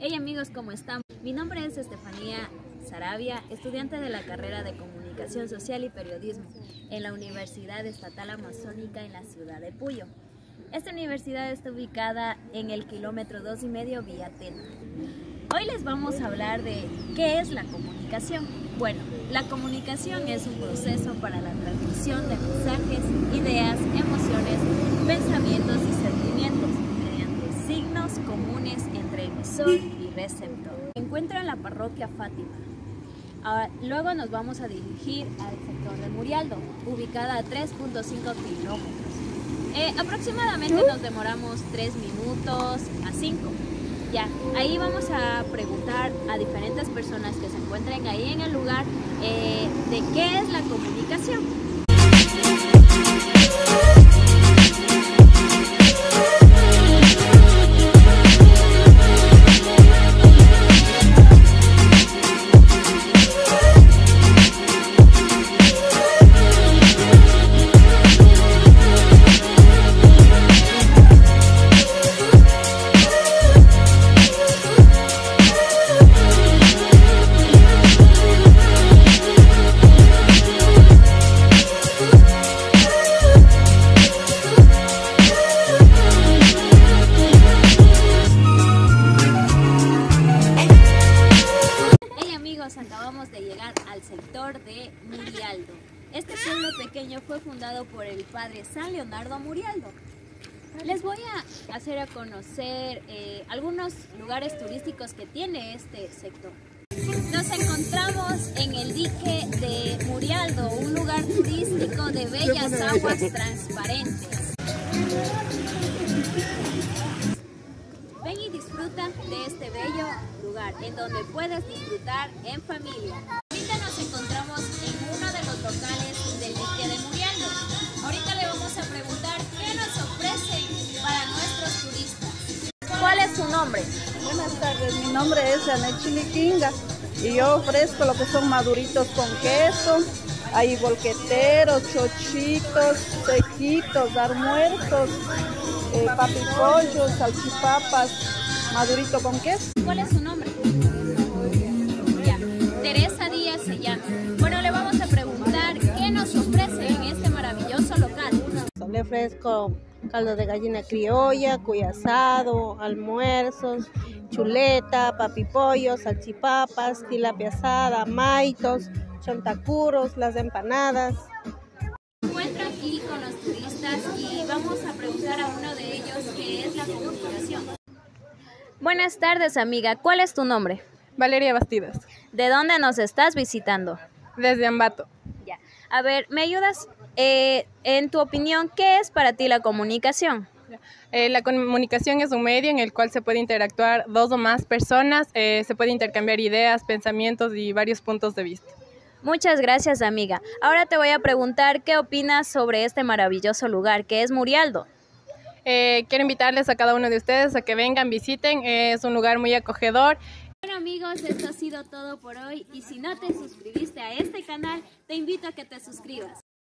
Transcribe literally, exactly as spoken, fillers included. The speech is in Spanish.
Hey amigos, ¿cómo están? Mi nombre es Estefanía Sarabia, estudiante de la carrera de Comunicación Social y Periodismo en la Universidad Estatal Amazónica en la ciudad de Puyo. Esta universidad está ubicada en el kilómetro dos y medio vía Tena. Hoy les vamos a hablar de qué es la comunicación. Bueno, la comunicación es un proceso para la transmisión de mensajes, ideas, emociones, pensamientos y sentimientos mediante signos comunes entre emisor y receptor. Se encuentra en la parroquia Fátima. Ahora, luego nos vamos a dirigir al sector de Murialdo, ubicada a tres punto cinco kilómetros. Eh, aproximadamente nos demoramos tres minutos a cinco. Ya, ahí vamos a preguntar a diferentes personas que se encuentren ahí en el lugar eh, de qué es la comunicación. Acabamos de llegar al sector de Murialdo. Este pueblo pequeño fue fundado por el padre San Leonardo Murialdo. Les voy a hacer a conocer eh, algunos lugares turísticos que tiene este sector. Nos encontramos en el dique de Murialdo, un lugar turístico de bellas aguas transparentes. Ven y disfruta de este bello lugar en donde puedes disfrutar en familia. Ahorita nos encontramos en uno de los locales del dique de Murialdo. Ahorita le vamos a preguntar qué nos ofrecen para nuestros turistas. ¿Cuál es su nombre? Buenas tardes, mi nombre es Janet Chiliquinga y yo ofrezco lo que son maduritos con queso, hay bolqueteros, chochitos, sequitos, almuerzos, eh, papipollos, salchipapas, madurito con queso. ¿Cuál es su nombre? Ya, Teresa Díaz se llama. Bueno, le vamos a preguntar qué nos ofrece en este maravilloso local. Le ofrezco caldo de gallina criolla, cuy asado, almuerzos, chuleta, papipollos, salchipapas, tilapia asada, maitos, chontacuros, las empanadas. Me encuentro aquí con los turistas y vamos a preguntar a uno de ellos qué es la comunicación. Buenas tardes, amiga. ¿Cuál es tu nombre? Valeria Bastidas. ¿De dónde nos estás visitando? Desde Ambato. Ya. A ver, ¿me ayudas? Eh, en tu opinión, ¿qué es para ti la comunicación? Eh, la comunicación es un medio en el cual se puede interactuar dos o más personas, eh, se puede intercambiar ideas, pensamientos y varios puntos de vista. Muchas gracias, amiga. Ahora te voy a preguntar qué opinas sobre este maravilloso lugar que es Murialdo. Eh, quiero invitarles a cada uno de ustedes a que vengan, visiten, eh, es un lugar muy acogedor. Bueno amigos, esto ha sido todo por hoy y si no te suscribiste a este canal, te invito a que te suscribas.